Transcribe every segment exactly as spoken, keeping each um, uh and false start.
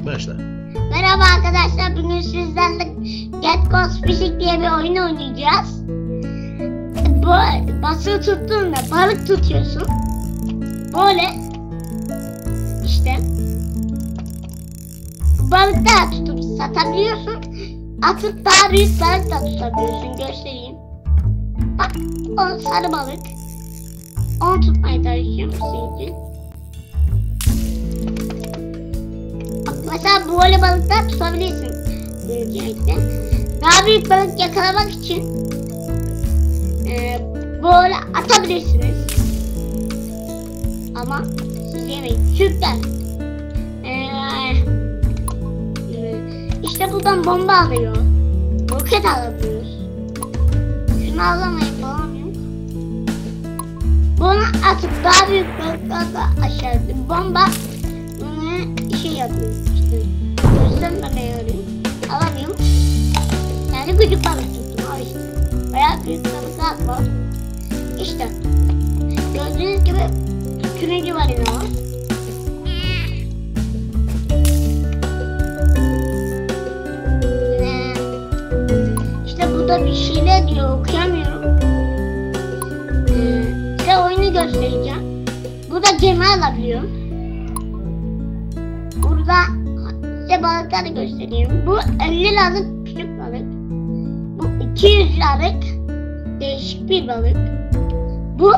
Başla. Merhaba arkadaşlar, bugün sizlerle Get Ghost Fishing diye bir oyun oynayacağız. Bu basılı tuttuğunda balık tutuyorsun. Böyle işte balıklar tutup satabiliyorsun. Atıp daha büyük balık da tutabiliyorsun. Göstereyim. Bak, o sarı balık. Onu tutmaya çalışıyorum sizin. Mesela böyle balıklar tutabilirsin. Böylelikle. Daha büyük balık yakalamak için e, böyle atabilirsiniz. Ama siz yemeyin. Süper. E, e, işte buradan bomba alıyor. Roket alabiliyoruz. Şunu alamayın falan yok. Bunu atıp daha büyük balıklarla aşağı bomba bunu şey yapıyor. Göstermemeye arıyorum. Alamıyorum. Yani küçük balık tuttum. O işte. Bayağı büyük balıklar var. İşte. Gördüğünüz gibi turuncu balina var. Ee, işte burada bir şeyler diyor. Okuyamıyorum. Ee, size oyunu göstereceğim. Burada gemi alabiliyorum. Burada size balıkları göstereyim. Bu elli liralık küçük balık. Bu iki yüz liralık değişik bir balık. Bu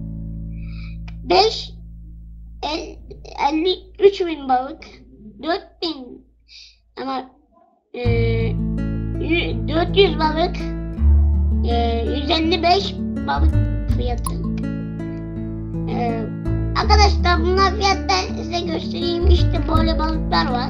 beş elli üç bin balık. dört bin ama e, dört yüz balık, e, yüz elli beş balık fiyatı. E, Arkadaşlar bunlar fiyatları size göstereyim. İşte böyle balıklar var.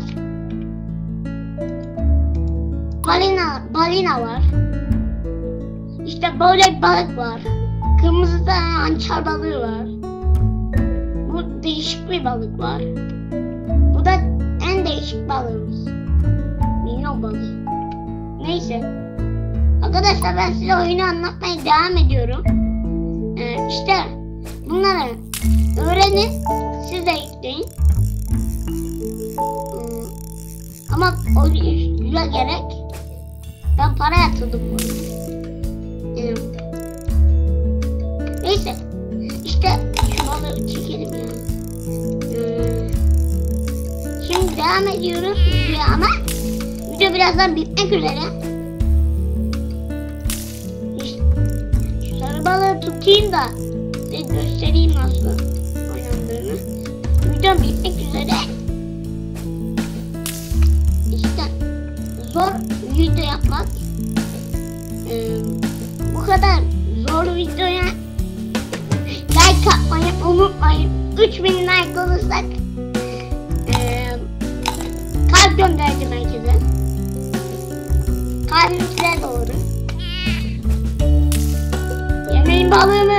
Balina, balina var. İşte böyle bir balık var. Kırmızı da hançer balığı var. Bu değişik bir balık var. Bu da en değişik balığımız. Minyon balığı. Neyse. Arkadaşlar ben size oyunu anlatmaya devam ediyorum. Ee, işte bunları öğrenin, siz de ekleyin. Hmm. Ama o yüze gerek. Ben para yatırdım bunu. Hmm. Neyse. İşte şu balığı çekelim ya. Hmm. Şimdi devam ediyoruz videoya ama video birazdan bitmek üzere. İşte şu sarı balığı tutayım da size göstereyim nasıl oynandığını. Video bitmek üzere. İşte zor video yapmak. Ee, bu kadar zor videoya like atmayı unutmayın. üç bin like olursak ee, kalp gönderdim herkese. Kalbim size doğru. Yemeyin balığını.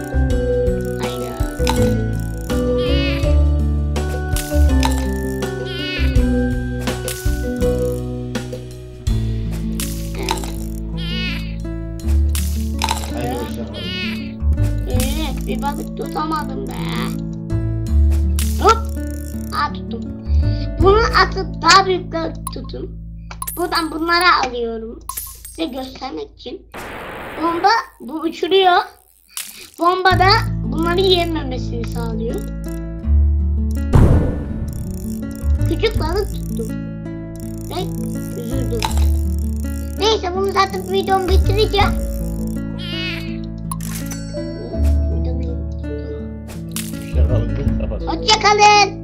Bir balık tutamadım be. Hop. Aa, tuttum. Bunu atıp daha büyük balık tutun. Buradan bunları alıyorum. Size göstermek için. Bomba bu uçuruyor. Bomba da bunları yememesini sağlıyor. Küçük balık tuttum. Ve üzüldüm. Neyse bunu zaten videomu bitireceğim. Hoşça kalın.